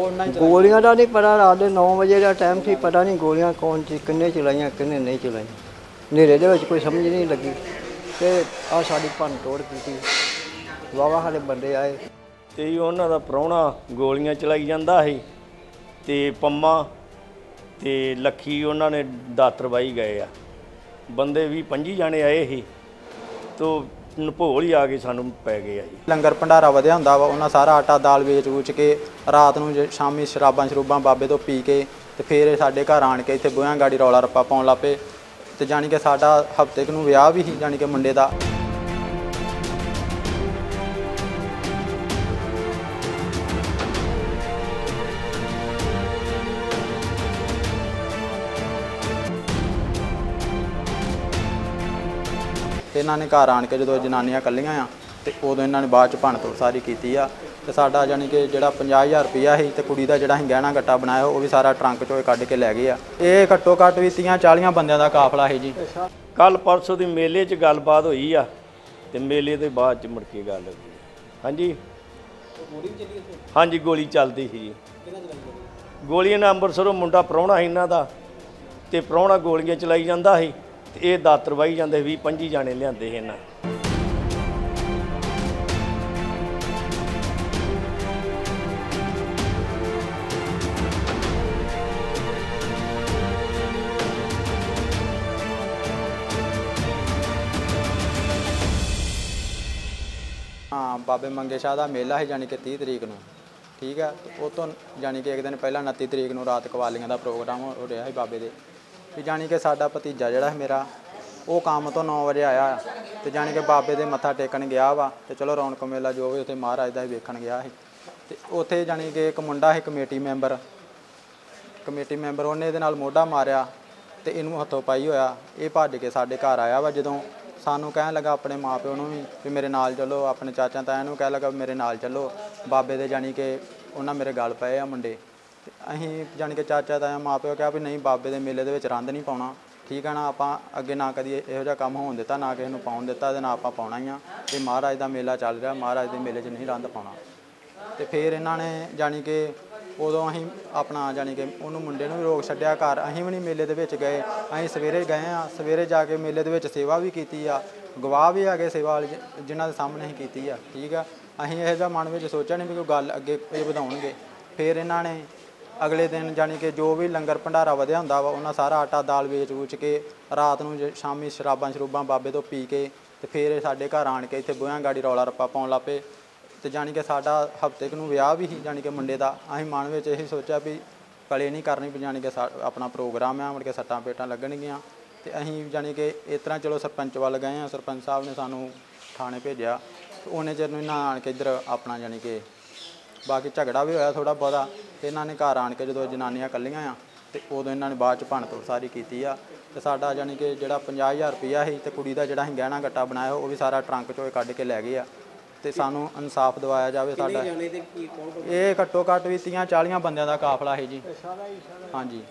ਉਹਨਾਂ ਹੀ ਗੋਲੀਆਂ ਦਾ ਨਹੀਂ ਪਤਾ, ਰਾਤ ਦੇ 9 ਵਜੇ ਦਾ ਟਾਈਮ ਸੀ, ਪਤਾ ਨਹੀਂ ਗੋਲੀਆਂ ਕੌਣ ਸੀ, ਕਿੰਨੇ ਚਲਾਈਆਂ ਕਿੰਨੇ ਨਹੀਂ ਚਲਾਈਆਂ। ਹਨੇਰੇ ਦੇ ਵਿੱਚ ਕੋਈ ਸਮਝ ਨਹੀਂ ਲੱਗੀ ਤੇ ਆ ਸਾਡੀ ਭੰਨ ਤੋੜ ਕੀਤੀ। ਵਾਹਵਾ ਸਾਡੇ ਬੰਦੇ ਆਏ ਤੇ ਉਹਨਾਂ ਦਾ ਪ੍ਰਾਹੁਣਾ ਗੋਲੀਆਂ ਚਲਾਈ ਜਾਂਦਾ ਸੀ ਤੇ ਪੰਮਾ ਤੇ ਲੱਖੀ ਉਹਨਾਂ ਨੇ ਦਾਤਰ ਵਾਹੀ ਗਏ ਆ। ਬੰਦੇ 20-25 ਜਾਣੇ ਆਏ ਸੀ ਤੋ ਨਭੋਲ ਹੀ ਆ ਕੇ ਸਾਨੂੰ ਪੈ ਗਏ ਆ ਜੀ। ਲੰਗਰ ਭੰਡਾਰਾ ਵਧਿਆ ਹੁੰਦਾ ਵਾ, ਉਹਨਾਂ ਸਾਰਾ ਆਟਾ ਦਾਲ ਵੇਚ ਵੂਚ ਕੇ ਰਾਤ ਨੂੰ ਸ਼ਾਮੀ ਸ਼ਰਾਬਾਂ ਬਾਬੇ ਤੋਂ ਪੀ ਕੇ ਤੇ ਫਿਰ ਸਾਡੇ ਘਰ ਆਣ ਕੇ ਇੱਥੇ ਬੂਹਿਆਂ ਗਾੜੀ ਰੌਲਾ ਰੱਪਾ ਪਾਉਣ ਲੱਗ ਪਏ। ਤੇ ਜਾਣੀ ਕਿ ਸਾਡਾ ਹਫ਼ਤੇ ਕੁ ਨੂੰ ਵਿਆਹ ਵੀ ਸੀ, ਜਾਣੀ ਕਿ ਮੁੰਡੇ ਦਾ। ਤੇ ਇਹਨਾਂ ਨੇ ਘਰ ਆਣ ਕੇ ਜਦੋਂ ਜਨਾਨੀਆਂ ਇਕੱਲੀਆਂ ਆ ਤੇ ਉਦੋਂ ਇਹਨਾਂ ਨੇ ਬਾਅਦ ਚ ਭੰਨ ਤੋੜ ਸਾਰੀ ਕੀਤੀ ਆ। ਤੇ ਸਾਡਾ ਜਾਣੀ ਕਿ ਜਿਹੜਾ 50,000 ਰੁਪਈਆ ਸੀ ਤੇ ਕੁੜੀ ਦਾ ਜਿਹੜਾ ਅਸੀਂ ਗਹਿਣਾ ਗੱਟਾ ਬਣਾਇਆ ਉਹ ਵੀ ਸਾਰਾ ਟਰੰਕ ਚੋਂ ਕੱਢ ਕੇ ਲੈ ਗਏ ਆ। ਇਹ ਘੱਟੋ ਘੱਟ ਵੀ 30-40 ਬੰਦਿਆਂ ਦਾ ਕਾਫਲਾ ਹੈ ਜੀ। ਕੱਲ ਪਰਸੋਂ ਦੀ ਮੇਲੇ 'ਚ ਗੱਲਬਾਤ ਹੋਈ ਆ ਤੇ ਮੇਲੇ ਦੇ ਬਾਅਦ 'ਚ ਮੁੜ ਕੇ ਗੱਲ ਹੋਈ। ਹਾਂਜੀ ਹਾਂਜੀ ਗੋਲੀ ਚੱਲਦੀ ਸੀ ਜੀ। ਗੋਲੀਆਂ ਨਾਲ ਅੰਮ੍ਰਿਤਸਰੋਂ ਮੁੰਡਾ ਪ੍ਰਾਹੁਣਾ ਸੀ ਇਹਨਾਂ ਦਾ ਤੇ ਪ੍ਰਾਹੁਣਾ ਗੋਲੀਆਂ ਚਲਾਈ ਜਾਂਦਾ ਸੀ ਤੇ ਇਹ ਦਾਤਰ ਵਾਹੀ ਜਾਂਦੇ 20-25 ਜਾਣੇ ਲਿਆਂਦੇ ਸੀ ਇਹਨਾਂ। ਹਾਂ ਬਾਬੇ ਮੰਗੇ ਸ਼ਾਹ ਦਾ ਮੇਲਾ ਹੈ ਜਾਣੀ ਕਿ 30 ਤਰੀਕ ਨੂੰ, ਠੀਕ ਹੈ। ਉਹ ਤੋਂ ਜਾਣੀ ਕਿ ਇੱਕ ਦਿਨ ਪਹਿਲਾਂ 29 ਤਰੀਕ ਨੂੰ ਰਾਤ ਕਵਾਲੀਆਂ ਦਾ ਪ੍ਰੋਗਰਾਮ ਹੋ ਰਿਹਾ ਸੀ ਬਾਬੇ ਦੇ। ਤੇ ਜਾਣੀ ਕਿ ਸਾਡਾ ਭਤੀਜਾ ਜਿਹੜਾ ਮੇਰਾ ਉਹ ਕੰਮ ਤੋਂ 9 ਵਜੇ ਆਇਆ ਤੇ ਜਾਣੀ ਕਿ ਬਾਬੇ ਦੇ ਮੱਥਾ ਟੇਕਣ ਗਿਆ ਵਾ। ਤੇ ਚਲੋ ਰੌਣਕ ਮੇਲਾ ਜੋ ਵੀ ਉੱਥੇ ਮਹਾਰਾਜ ਦਾ ਹੀ ਵੇਖਣ ਗਿਆ ਸੀ। ਤੇ ਉੱਥੇ ਜਾਣੀ ਕਿ ਇੱਕ ਮੁੰਡਾ ਸੀ ਕਮੇਟੀ ਮੈਂਬਰ ਉਹਨੇ ਇਹਦੇ ਨਾਲ ਮੋਢਾ ਮਾਰਿਆ ਤੇ ਇਹਨੂੰ ਹੱਥੋਂ ਪਾਈ ਹੋਇਆ। ਇਹ ਭੱਜ ਕੇ ਸਾਡੇ ਘਰ ਆਇਆ ਵਾ। ਜਦੋਂ ਸਾਨੂੰ ਕਹਿਣ ਲੱਗਾ ਆਪਣੇ ਮਾਂ ਪਿਓ ਨੂੰ ਵੀ ਮੇਰੇ ਨਾਲ ਚੱਲੋ, ਆਪਣੇ ਚਾਚਾ ਤਾਇਆਂ ਨੂੰ ਕਹਿਣ ਲੱਗਾ ਮੇਰੇ ਨਾਲ ਚੱਲੋ ਬਾਬੇ ਦੇ, ਜਾਣੀ ਕਿ ਉਹਨਾਂ ਮੇਰੇ ਗਲ ਪਏ ਆ ਮੁੰਡੇ। ਤੇ ਅਸੀਂ ਜਾਣੀ ਕਿ ਚਾਚਾ ਤਾਇਆ ਮਾਂ ਪਿਓ ਕਿਹਾ ਵੀ ਨਹੀਂ ਬਾਬੇ ਦੇ ਮੇਲੇ ਦੇ ਵਿੱਚ ਰੰਦ ਨਹੀਂ ਪਾਉਣਾ, ਠੀਕ ਹੈ ਨਾ। ਆਪਾਂ ਅੱਗੇ ਨਾ ਕਦੀ ਇਹੋ ਜਿਹਾ ਕੰਮ ਹੋਣ ਦਿੱਤਾ, ਨਾ ਕਿਸੇ ਨੂੰ ਪਾਉਣ ਦਿੱਤਾ ਤੇ ਨਾ ਆਪਾਂ ਪਾਉਣਾ ਹੀ ਆ। ਇਹ ਮਹਾਰਾਜ ਦਾ ਮੇਲਾ ਚੱਲ ਰਿਹਾ, ਮਹਾਰਾਜ ਦੇ ਮੇਲੇ 'ਚ ਨਹੀਂ ਰੰਦ ਪਾਉਣਾ। ਤੇ ਫਿਰ ਇਹਨਾਂ ਨੇ ਜਾਣੀ ਕਿ ਉਦੋਂ ਅਸੀਂ ਆਪਣਾ ਜਾਣੀ ਕਿ ਉਹਨੂੰ ਮੁੰਡੇ ਨੂੰ ਵੀ ਰੋਕ ਛੱਡਿਆ ਘਰ। ਅਸੀਂ ਵੀ ਨਹੀਂ ਮੇਲੇ ਦੇ ਵਿੱਚ ਗਏ। ਅਸੀਂ ਸਵੇਰੇ ਗਏ ਆ, ਸਵੇਰੇ ਜਾ ਕੇ ਮੇਲੇ ਦੇ ਵਿੱਚ ਸੇਵਾ ਵੀ ਕੀਤੀ ਆ। ਗਵਾਹ ਵੀ ਆ ਗਏ ਸੇਵਾ ਵਾਲੇ ਜਿਨ੍ਹਾਂ ਦੇ ਸਾਹਮਣੇ ਅਸੀਂ ਕੀਤੀ ਆ, ਠੀਕ ਆ। ਅਸੀਂ ਇਹੋ ਜਿਹਾ ਮਨ ਵਿੱਚ ਸੋਚਿਆ ਨਹੀਂ ਵੀ ਕੋਈ ਗੱਲ ਅੱਗੇ ਇਹ ਵਧਾਉਣਗੇ। ਫਿਰ ਇਹਨਾਂ ਨੇ ਅਗਲੇ ਦਿਨ ਜਾਣੀ ਕਿ ਜੋ ਵੀ ਲੰਗਰ ਭੰਡਾਰਾ ਵਧਿਆ ਹੁੰਦਾ ਵਾ, ਉਹਨਾਂ ਸਾਰਾ ਆਟਾ ਦਾਲ ਵੇਚ ਵੂਚ ਕੇ ਰਾਤ ਨੂੰ ਸ਼ਾਮੀ ਸ਼ਰਾਬਾਂ ਬਾਬੇ ਤੋਂ ਪੀ ਕੇ ਤੇ ਫਿਰ ਸਾਡੇ ਘਰ ਆਣ ਕੇ ਇੱਥੇ ਬੂਹਿਆਂ ਗਾੜੀ ਰੌਲਾ ਰੱਪਾ ਪਾਉਣ ਲੱਗ ਪਏ। ਤੇ ਜਾਣੀ ਕਿ ਸਾਡਾ ਹਫ਼ਤੇ ਕੁ ਨੂੰ ਵਿਆਹ ਵੀ ਸੀ ਜਾਣੀ ਕਿ ਮੁੰਡੇ ਦਾ। ਅਸੀਂ ਮਨ ਵਿੱਚ ਇਹੀ ਸੋਚਿਆ ਵੀ ਕਲੇ ਨਹੀਂ ਕਰਨੀ, ਜਾਣੀ ਕਿ ਆਪਣਾ ਪ੍ਰੋਗਰਾਮ ਆ, ਮੁੜ ਕੇ ਸੱਟਾਂ ਪੇਟਾਂ ਲੱਗਣਗੀਆਂ। ਤੇ ਅਸੀਂ ਜਾਣੀ ਕਿ ਇਸ ਤਰ੍ਹਾਂ ਚਲੋ ਸਰਪੰਚ ਵੱਲ ਗਏ ਆ। ਸਰਪੰਚ ਸਾਹਿਬ ਨੇ ਸਾਨੂੰ ਥਾਣੇ ਭੇਜਿਆ। ਉਹਨੇ ਚਿਰ ਨੂੰ ਇਹਨਾਂ ਆਣ ਕੇ ਇੱਧਰ ਆਪਣਾ ਜਾਣੀ ਕਿ ਬਾਕੀ ਝਗੜਾ ਵੀ ਹੋਇਆ ਥੋੜ੍ਹਾ ਬਹੁਤਾ। ਤੇ ਇਹਨਾਂ ਨੇ ਘਰ ਆਣ ਕੇ ਜਦੋਂ ਜਨਾਨੀਆਂ ਇਕੱਲੀਆਂ ਆ ਤੇ ਉਦੋਂ ਇਹਨਾਂ ਨੇ ਬਾਅਦ 'ਚ ਭੰਨ ਤੋੜ ਸਾਰੀ ਕੀਤੀ ਆ। ਤੇ ਸਾਡਾ ਜਾਣੀ ਕਿ ਜਿਹੜਾ 50,000 ਰੁਪਈਆ ਸੀ ਤੇ ਕੁੜੀ ਦਾ ਜਿਹੜਾ ਅਸੀਂ ਗਹਿਣਾ ਗੱਟਾ ਬਣਾਇਆ ਉਹ ਵੀ ਸਾਰਾ ਟਰੰਕ ਚੋਂ ਕੱਢ ਕੇ ਲੈ ਗਏ ਆ। ਤੇ ਸਾਨੂੰ ਇਨਸਾਫ ਦਿਵਾਇਆ ਜਾਵੇ। ਸਾਡਾ ਇਹ ਘੱਟੋ ਘੱਟ ਵੀ 30-40 ਬੰਦਿਆਂ ਦਾ ਕਾਫਲਾ ਹੈ ਜੀ। ਹਾਂਜੀ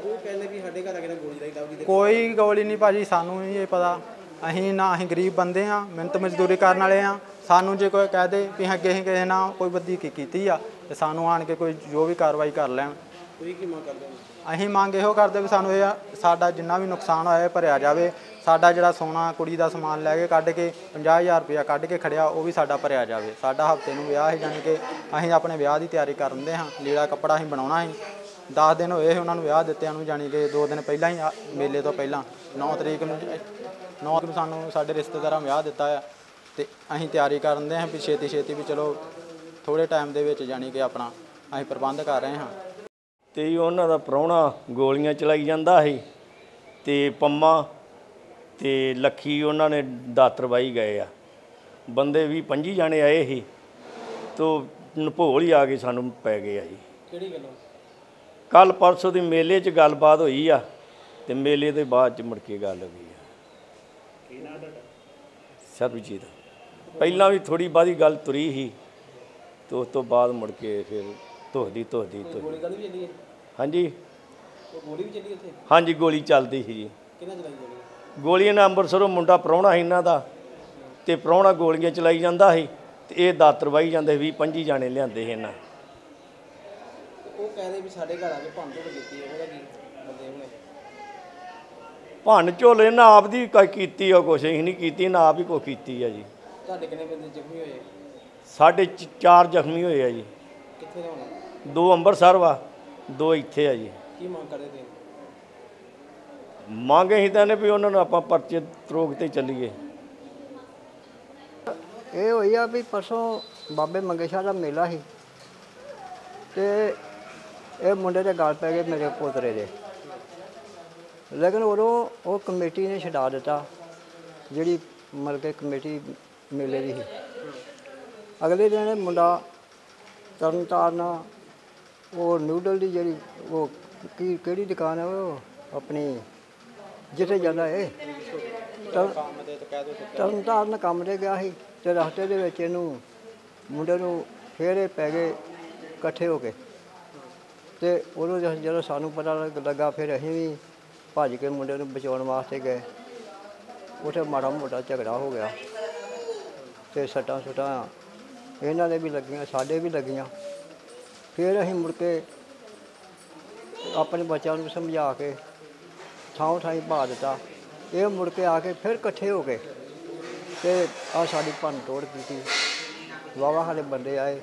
ਕੋਈ ਗੋਲੀ ਨਹੀਂ ਭਾਜੀ, ਸਾਨੂੰ ਨਹੀਂ ਇਹ ਪਤਾ। ਅਸੀਂ ਨਾ ਅਸੀਂ ਗਰੀਬ ਬੰਦੇ ਆ, ਮਿਹਨਤ ਮਜ਼ਦੂਰੀ ਕਰਨ ਵਾਲੇ ਆ। ਸਾਨੂੰ ਜੇ ਕੋਈ ਕਹਿ ਦੇ ਵੀ ਅੱਗੇ ਅਸੀਂ ਕਿਸੇ ਨਾਲ ਕੋਈ ਵਧੀਕੀ ਕੀਤੀ ਆ ਤੇ ਸਾਨੂੰ ਆਣ ਕੇ ਕੋਈ ਜੋ ਵੀ ਕਾਰਵਾਈ ਕਰ ਲੈਣ। ਅਸੀਂ ਮੰਗ ਇਹੋ ਕਰਦੇ ਵੀ ਸਾਨੂੰ ਇਹ ਸਾਡਾ ਜਿੰਨਾ ਵੀ ਨੁਕਸਾਨ ਹੋਇਆ ਭਰਿਆ ਜਾਵੇ। ਸਾਡਾ ਜਿਹੜਾ ਸੋਨਾ ਕੁੜੀ ਦਾ ਸਮਾਨ ਲੈ ਕੇ ਕੱਢ ਕੇ 50,000 ਰੁਪਇਆ ਕੱਢ ਕੇ ਖੜਿਆ ਉਹ ਵੀ ਸਾਡਾ ਭਰਿਆ ਜਾਵੇ। ਸਾਡਾ ਹਫ਼ਤੇ ਨੂੰ ਵਿਆਹ ਹੈ, ਜਾਣੀ ਕਿ ਅਸੀਂ ਆਪਣੇ ਵਿਆਹ ਦੀ ਤਿਆਰੀ ਕਰਨ ਦੇ ਹਾਂ। ਲੀੜਾ ਕੱਪੜਾ ਅਸੀਂ ਬਣਾਉਣਾ ਸੀ। 10 ਦਿਨ ਹੋਏ ਸੀ ਉਹਨਾਂ ਨੂੰ ਵਿਆਹ ਦਿੱਤਿਆਂ ਨੂੰ, ਜਾਣੀ ਕਿ 2 ਦਿਨ ਪਹਿਲਾਂ ਹੀ ਮੇਲੇ ਤੋਂ ਪਹਿਲਾਂ 9 ਤਰੀਕ ਨੂੰ ਸਾਨੂੰ ਸਾਡੇ ਰਿਸ਼ਤੇਦਾਰਾਂ ਵਿਆਹ ਦਿੱਤਾ ਆ। ਤੇ ਅਸੀਂ ਤਿਆਰੀ ਕਰਨ ਦੇ ਹਾਂ ਵੀ ਛੇਤੀ ਵੀ ਚਲੋ ਥੋੜ੍ਹੇ ਟਾਈਮ ਦੇ ਵਿੱਚ ਜਾਣੀ ਕਿ ਆਪਣਾ ਅਸੀਂ ਪ੍ਰਬੰਧ ਕਰ ਰਹੇ ਹਾਂ। ਤੇ ਉਹਨਾਂ ਦਾ ਪ੍ਰਾਹੁਣਾ ਗੋਲੀਆਂ ਚਲਾਈ ਜਾਂਦਾ ਸੀ ਤੇ ਪੰਮਾ ਤੇ ਲੱਖੀ ਉਹਨਾਂ ਨੇ ਦਾਤਰ ਵਾਹੀ ਗਏ ਆ। ਬੰਦੇ 20-25 ਜਾਣੇ ਆਏ ਸੀ ਤੋ ਨਭੋਲ ਹੀ ਆ ਕੇ ਸਾਨੂੰ ਪੈ ਗਏ ਆ ਜੀ। ਕਿਹੜੀ ਗੱਲੋਂ? ਕੱਲ ਪਰਸੋਂ ਦੀ ਮੇਲੇ 'ਚ ਗੱਲਬਾਤ ਹੋਈ ਆ ਤੇ ਮੇਲੇ ਦੇ ਬਾਅਦ 'ਚ ਮੁੜ ਕੇ ਗੱਲ ਹੋਈ ਆ। ਕੀ ਨਾਂ ਤੁਹਾਡਾ? ਸਰਬਜੀਤ। ਪਹਿਲਾਂ ਵੀ ਥੋੜ੍ਹੀ ਬਾਹਲੀ ਗੱਲ ਤੁਰੀ ਸੀ ਤੇ ਉਸ ਤੋਂ ਬਾਅਦ ਮੁੜ ਕੇ ਫਿਰ ਧੋਦੀ ਗੋਲੀ ਗੱਲ ਵੀ ਚੱਲੀ ਹੈ? ਹਾਂਜੀ ਗੋਲੀ ਵੀ ਚੱਲੀ ਉੱਥੇ? ਹਾਂਜੀ ਗੋਲੀ ਚੱਲਦੀ ਸੀ ਜੀ। ਕਿਹਨਾਂ ਚਲਾਈ ਗੋਲੀਆਂ ਨਾਲ ਅੰਮ੍ਰਿਤਸਰੋਂ ਮੁੰਡਾ ਪ੍ਰਾਹੁਣਾ ਸੀ ਇਹਨਾਂ ਦਾ ਤੇ ਪ੍ਰਾਹੁਣਾ ਗੋਲੀਆਂ ਚਲਾਈ ਜਾਂਦਾ ਸੀ ਤੇ ਇਹ ਦਾਤਰ ਵਾਹੀ ਜਾਂਦੇ 20-25 ਜਾਣੇ ਲਿਆਂਦੇ ਸੀ ਇਹਨਾਂ। ਕਹਿੰਦੇ ਵੀ ਸਾਡੇ ਘਰ ਆ ਕੇ ਭੰਨ ਤੋੜ ਕੀਤੀ ਹੈ, ਉਹਦਾ ਕੀ ਬੰਦੇ ਉਹਨੇ ਭੰਨ ਝੋਲੇ ਨਾ ਆਪ ਦੀ ਕੀਤੀ ਆ, ਕੁਛ ਅਸੀਂ ਨਹੀਂ ਕੀਤੀ ਨਾ ਆਪ ਹੀ ਕੋਈ ਕੀਤੀ ਆ ਜੀ। ਤੁਹਾਡੇ ਕਿੰਨੇ ਬੰਦੇ ਜ਼ਖਮੀ ਹੋਏ? ਸਾਡੇ 4 ਜ਼ਖਮੀ ਹੋਏ ਆ ਜੀ। ਕਿੱਥੇ ਦੇ ਹੋਣੇ? 2 ਅੰਮ੍ਰਿਤਸਰ ਵਾ, 2 ਇੱਥੇ ਆ ਜੀ। ਕੀ ਮੰਗ ਕਰਦੇ ਤੁਸੀਂ? ਮੰਗ ਅਸੀਂ ਤਾਂ ਨੇ ਵੀ ਉਹਨਾਂ ਨੂੰ ਆਪਾਂ ਪਰਚੇ ਤਰੋਕ ਤੇ ਚੱਲੀਏ। ਇਹ ਹੋਈ ਆ ਵੀ ਪਰਸੋਂ ਬਾਬੇ ਮੰਗੇ ਸ਼ਾਹ ਦਾ ਮੇਲਾ ਸੀ ਤੇ ਇਹ ਮੁੰਡੇ ਦੇ ਗਲ ਪੈ ਗਏ ਮੇਰੇ ਪੋਤਰੇ ਦੇ, ਲੇਕਿਨ ਉਦੋਂ ਉਹ ਕਮੇਟੀ ਨੇ ਛਡਾ ਦਿੱਤਾ ਜਿਹੜੀ ਮਤਲਬ ਕਿ ਕਮੇਟੀ ਮੇਲੇ ਦੀ ਸੀ। ਅਗਲੇ ਦਿਨ ਇਹ ਮੁੰਡਾ ਤਰਨਤਾਰਨ ਉਹ ਨੂਡਲ ਦੀ ਜਿਹੜੀ ਉਹ ਕਿਹੜੀ ਦੁਕਾਨ ਹੈ ਉਹ ਆਪਣੀ ਜਿੱਥੇ ਜਾਂਦਾ ਇਹ ਤਰਨਤਾਰਨ ਕੰਮ 'ਤੇ ਗਿਆ ਸੀ ਤੇ ਰਸਤੇ ਦੇ ਵਿੱਚ ਇਹਨੂੰ ਮੁੰਡੇ ਨੂੰ ਫੇਰ ਇਹ ਪੈ ਗਏ ਇਕੱਠੇ ਹੋ ਕੇ ਤੇ ਉਦੋਂ ਜਦੋਂ ਸਾਨੂੰ ਪਤਾ ਲੱਗਾ ਫਿਰ ਅਸੀਂ ਵੀ ਭੱਜ ਕੇ ਮੁੰਡੇ ਨੂੰ ਬਚਾਉਣ ਵਾਸਤੇ ਗਏ। ਉੱਥੇ ਮਾੜਾ ਮੋਟਾ ਝਗੜਾ ਹੋ ਗਿਆ ਤੇ ਸੱਟਾਂ ਸੁੱਟਾਂ ਇਹਨਾਂ ਦੇ ਵੀ ਲੱਗੀਆਂ, ਸਾਡੇ ਵੀ ਲੱਗੀਆਂ। ਫਿਰ ਅਸੀਂ ਮੁੜ ਕੇ ਆਪਣੇ ਬੱਚਿਆਂ ਨੂੰ ਸਮਝਾ ਕੇ ਥਾਂ ਥਾਈਂ ਪਾ ਦਿੱਤਾ। ਇਹ ਮੁੜ ਕੇ ਆ ਕੇ ਫਿਰ ਇਕੱਠੇ ਹੋ ਗਏ ਤੇ ਆ ਸਾਡੀ ਭੰਨ ਤੋੜ ਕੀਤੀ। ਵਾਹਵਾ ਸਾਡੇ ਬੰਦੇ ਆਏ,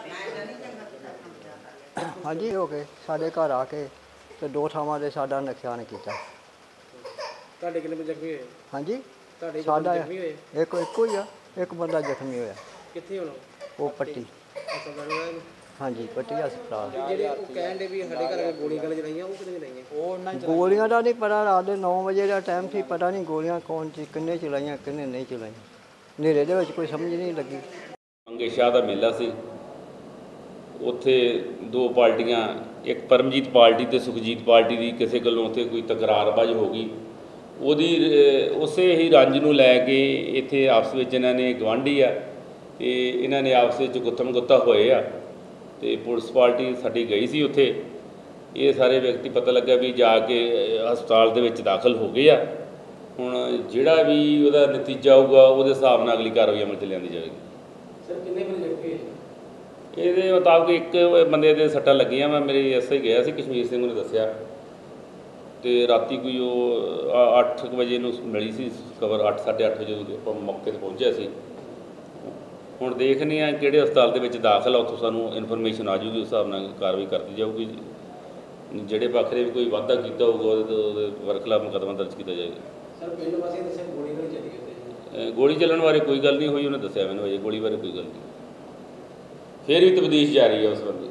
ਹਾਂਜੀ, ਹੋ ਕੇ ਸਾਡੇ ਘਰ ਆ ਕੇ ਤੇ 2 ਥਾਵਾਂ ਦੇ ਸਾਡਾ ਨੁਕਸਾਨ ਕੀਤਾ। ਤੁਹਾਡੇ ਕਿੰਨੇ ਬੰਦੇ ਜ਼ਖਮੀ ਹੋਏ? ਹਾਂਜੀ, ਤੁਹਾਡੇ ਸਾਡਾ ਜ਼ਖਮੀ ਹੋਏ? ਇੱਕੋ ਹੀ ਆ, ਇੱਕ ਬੰਦਾ ਜ਼ਖਮੀ ਹੋਇਆ। ਕਿੱਥੇ ਹੋਣਾ? ਉਹ ਪੱਟੀ, ਹਸਪਤਾਲ ਹੋਇਆ? ਹਾਂਜੀ, ਪੱਟੀ ਹਸਪਤਾਲ। ਜਿਹੜੇ ਉਹ ਕਹਿਣ ਦੇ ਵੀ ਸਾਡੇ ਘਰ ਆ ਕੇ ਗੋਲੀਆਂ ਗਾਲੀਆਂ ਚਲਾਈਆਂ, ਉਹ ਕਿਹਨੇ ਚਲਾਈਆਂ? ਉਹ ਉਹਨਾਂ ਹੀ ਗੋਲੀਆਂ ਦਾ ਨਹੀਂ ਪਤਾ, ਰਾਤ ਦੇ 9 ਵਜੇ ਦਾ ਟਾਈਮ ਸੀ, ਪਤਾ ਨਹੀਂ ਗੋਲੀਆਂ ਕੌਣ ਸੀ, ਕਿੰਨੇ ਚਲਾਈਆਂ ਕਿੰਨੇ ਨਹੀਂ ਚਲਾਈਆਂ। ਹਨੇਰੇ ਦੇ ਵਿੱਚ ਕੋਈ ਸਮਝ ਨਹੀਂ ਲੱਗੀ। ਮੰਗੇ ਸ਼ਾਹ ਦਾ ਮੇਲਾ ਸੀ, ਉੱਥੇ 2 ਪਾਰਟੀਆਂ, ਇੱਕ ਪਰਮਜੀਤ ਪਾਰਟੀ ਤੇ ਸੁਖਜੀਤ ਪਾਰਟੀ ਦੀ ਕਿਸੇ ਗੱਲੋਂ ਉੱਥੇ ਕੋਈ ਤਕਰਾਰਬਾਜ਼ ਹੋ ਗਈ। ਉਹਦੀ ਉਸੇ ਹੀ ਰੰਜ ਨੂੰ ਲੈ ਕੇ ਇੱਥੇ ਆਪਸ ਵਿੱਚ ਇਹਨਾਂ ਨੇ ਗਵਾਂਢੀ ਆ ਤੇ ਇਹਨਾਂ ਨੇ ਆਪਸ ਵਿੱਚ ਗੁੱਤਮ ਗੁੱਤਾ ਹੋਏ ਆ ਤੇ ਪੁਲਿਸ ਪਾਰਟੀ ਸਾਡੀ ਗਈ ਸੀ ਉੱਥੇ। ਇਹ ਸਾਰੇ ਵਿਅਕਤੀ ਪਤਾ ਲੱਗਾ ਵੀ ਜਾ ਕੇ ਹਸਪਤਾਲ ਦੇ ਵਿੱਚ ਦਾਖਲ ਹੋ ਗਏ ਆ। ਹੁਣ ਜਿਹੜਾ ਵੀ ਉਹਦਾ ਨਤੀਜਾ ਆਊਗਾ ਉਹਦੇ ਹਿਸਾਬ ਨਾਲ ਅਗਲੀ ਕਾਰਵਾਈ ਅਮਲ 'ਚ ਲਿਆਂਦੀ ਜਾਵੇਗੀ। ਸਰ ਕਿੰਨੇ ਬੰਦੇ ਜ਼ਖਮੀ ਹੋਏ? ਇਹਦੇ ਮੁਤਾਬਕ ਇੱਕ ਬੰਦੇ ਦੇ ਸੱਟਾਂ ਲੱਗੀਆਂ। ਮੈਂ ਮੇਰੇ ਐਸਆਈ ਗਿਆ ਸੀ ਕਸ਼ਮੀਰ ਸਿੰਘ ਨੇ ਦੱਸਿਆ ਤੇ ਰਾਤੀ ਕੋਈ ਉਹ 8 ਵਜੇ ਨੂੰ ਮਿਲੀ ਸੀ ਖਬਰ, 8 ਸਾਢੇ 8 ਵਜੇ ਆਪਾਂ ਮੌਕੇ 'ਤੇ ਪਹੁੰਚਿਆ ਸੀ। ਹੁਣ ਦੇਖਦੇ ਹਾਂ ਕਿਹੜੇ ਹਸਪਤਾਲ ਦੇ ਵਿੱਚ ਦਾਖਲ ਆ, ਉੱਥੋਂ ਸਾਨੂੰ ਇਨਫੋਰਮੇਸ਼ਨ ਆ ਜੂਗੀ, ਉਸ ਹਿਸਾਬ ਨਾਲ ਕਾਰਵਾਈ ਕਰਦੀ ਜਾਊਗੀ। ਜਿਹੜੇ ਪੱਖ ਨੇ ਵੀ ਕੋਈ ਵਾਧਾ ਕੀਤਾ ਹੋਊਗਾ ਉਹਦੇ ਵਰਖਲਾ ਮੁਕੱਦਮਾ ਦਰਜ ਕੀਤਾ ਜਾਏਗਾ। ਸਰ ਪਿੰਡ ਵਾਸੀਆਂ ਦੱਸਿਆ ਗੋਲੀ ਗਾਲੀ ਚੱਲੀ ਉੱਥੇ? ਗੋਲੀ ਚੱਲਣ ਬਾਰੇ ਕੋਈ ਗੱਲ ਨਹੀਂ ਹੋਈ, ਉਹਨੇ ਦੱਸਿਆ ਮੈਨੂੰ ਅਜੇ ਗੋਲੀ ਬਾਰੇ ਕੋਈ ਗੱਲ ਨਹੀਂ। ਫਿਰ ਵੀ ਤਬਦੀਸ਼ ਜਾਰੀ ਹੈ ਉਸ ਬੰਦੇ।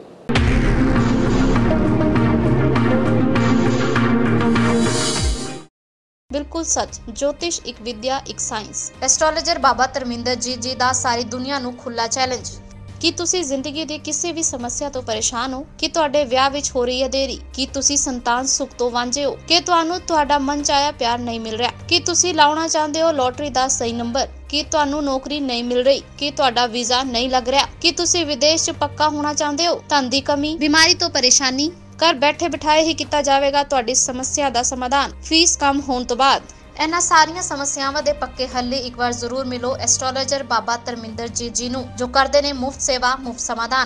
ਬਿਲਕੁਲ ਸੱਚ। ਜੋਤਿਸ਼ ਇੱਕ ਵਿਦਿਆ, ਇੱਕ ਸਾਇੰਸ। ਐਸਟ੍ਰੋਲੋਜਰ ਬਾਬਾ ਧਰਮਿੰਦਰ ਜੀ ਦਾ ਸਾਰੀ ਦੁਨੀਆ ਨੂੰ ਖੁੱਲਾ ਚੈਲੰਜ। ਕੀ ਤੁਸੀਂ ਜ਼ਿੰਦਗੀ ਦੀ ਕਿਸੇ ਵੀ ਸਮੱਸਿਆ ਤੋਂ ਪਰੇਸ਼ਾਨ ਹੋ? ਕਿ ਤੁਹਾਡੇ ਵਿਆਹ ਵਿੱਚ ਹੋ ਰਹੀ ਹੈ ਦੇਰੀ? ਕੀ ਤੁਸੀਂ ਸੰਤਾਨ ਸੁੱਖ ਤੋਂ ਵਾਂਝੇ ਹੋ? ਕਿ ਤੁਹਾਨੂੰ ਤੁਹਾਡਾ ਮਨ ਚਾਹਿਆ ਪਿਆਰ ਨਹੀਂ ਮਿਲ ਰਿਹਾ? ਕਿ ਤੁਸੀਂ ਲਾਉਣਾ ਚਾਹੁੰਦੇ ਹੋ ਲੋਟਰੀ ਦਾ ਸਹੀ ਨੰਬਰ? ਕਿ ਤੁਹਾਨੂੰ ਨੌਕਰੀ ਨਹੀਂ ਮਿਲ ਰਹੀ? ਕਿ ਤੁਹਾਡਾ ਵੀਜ਼ਾ ਨਹੀਂ ਲੱਗ ਰਿਹਾ? ਕਿ ਤੁਸੀਂ ਵਿਦੇਸ਼ 'ਚ ਪੱਕਾ ਹੋਣਾ ਚਾਹੁੰਦੇ ਹੋ? ਧਨ ਦੀ ਕਮੀ, ਬਿਮਾਰੀ ਤੋਂ ਪਰੇਸ਼ਾਨੀ? ਘਰ ਬੈਠੇ ਬਿਠਾਏ ਹੀ ਕੀਤਾ ਜਾਵੇਗਾ ਤੁਹਾਡੀ ਸਮੱਸਿਆ ਦਾ ਸਮਾਧਾਨ, ਫੀਸ ਕਮ ਹੋਣ ਤੋਂ ਬਾਅਦ। ਇਹਨਾਂ ਸਾਰੀਆਂ ਸਮੱਸਿਆਵਾਂ ਦੇ ਪੱਕੇ ਹੱਲ ਲਈ ਇੱਕ ਵਾਰ ਜ਼ਰੂਰ ਮਿਲੋ ਐਸਟ੍ਰੋਲੋਜਰ ਬਾਬਾ ਧਰਮਿੰਦਰ ਜੀ ਨੂੰ, ਜੋ ਕਰਦੇ ਨੇ ਮੁਫਤ ਸੇਵਾ, ਮੁਫਤ ਸਮਾਧਾਨ।